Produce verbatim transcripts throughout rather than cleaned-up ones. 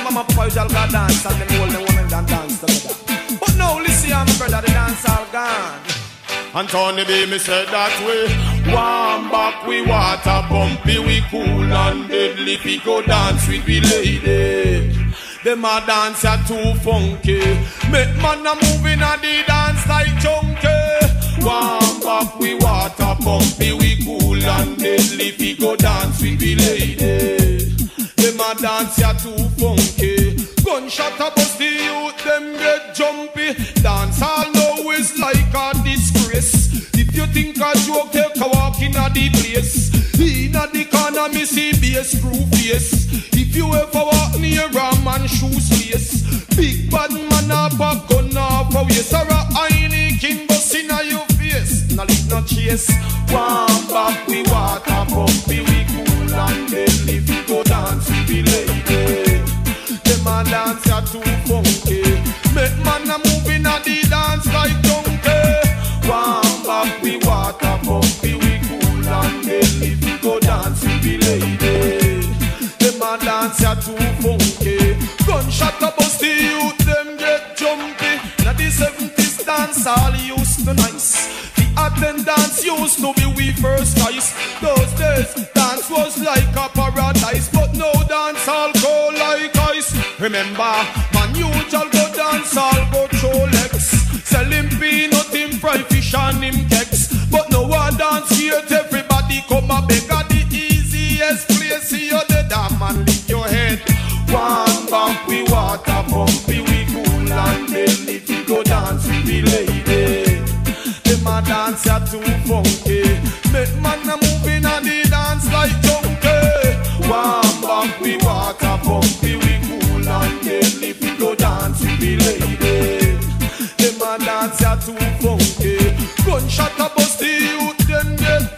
mama papa usually got dance and them hold them women and dance together. But now listen, my brother, the dance all gone. And Tony B, me said that way. Warm back, we water bumpy, we cool and deadly. We go dance with we lady. Them a dance are too funky. Make man a moving a the dance like junkie. Warm back, we water bumpy, we cool and deadly. We go dance with we lady. Them a dance are too funky. Gunshot a bust the youth, them get jumpy. Dance all now is like a disgrace. If you think a joke, take a walk in a the place. In a the corner, me see bass screw face. If you ever walk near a man shoes lace, big bad man a pop gun off a waist, or a Heineken bus in a your face. No leave no chase. Warm back, we water bumpy, we cool and deadly. We go dance with the lady. Them a dance are too funky. Make man a moving a the dance like donkey. Warm back, we water bumpy, we cool and deadly. We go dance with the lady. Them a dance are too funky. Gunshot a bust the youth, them get jumpy. Now the seventies dance all used to nice. The attendance used to be we first choice. Those days dance was like a paradise, but now dance all go like ice. Remember, man usual go dance all go through legs, selling peanut him fry fish and him cakes. But no one dance yet, everybody come a beg at the easiest place. See you dead, man, lift your head. One back, we water bumpy, we cool and deadly. We go dance with the lady. Them a dance are too funky. Make man a moving and the dance like junkie. One back, we water bumpy, we cool and deadly. We go dance with the lady. Them a dance are too funky. Gunshot a bust the youth, them get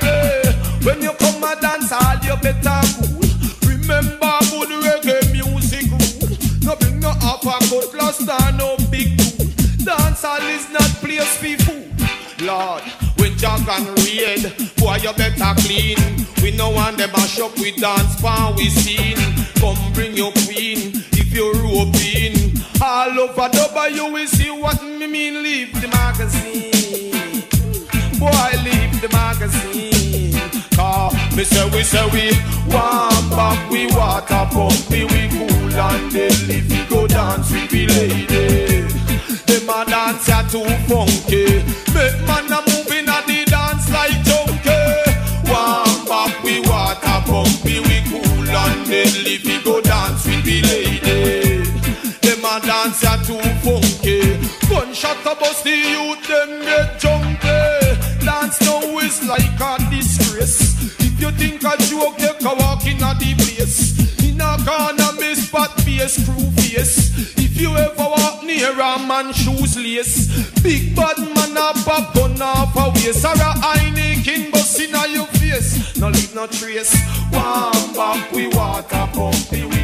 jumpy. When you come a dance, all you better cool. Remember good reggae music rule. No bring no upper cut plus no big tool. Dance all is not place for food. Lord, when Jack and raid, boy you better clean. We no want them mash up with dance pan we seen. Come bring your queen if you're roping. All over Dubai you will see what me mean. Leave the magazine, boy leave the magazine. Car me say we say we warm back, we water bumpy, we cool and deadly. We go dance with the lady. Them a dance are too funky. Make man a moving at the dance like junkie. Warm back, we water bumpy, we cool and deadly. We go dance with the lady. Them a dance are too funky. Gunshot a bust the youth, them get jumpy. Dance now is like a disgrace. If you think a joke, take a walk in a the place. In a corner, miss spot face, screw face. If you ever walk near a man shoes lace, big bad man a pop gun off a waist, or a Heineken bus in a your face. No leave no trace. Warm back, we water bumpy.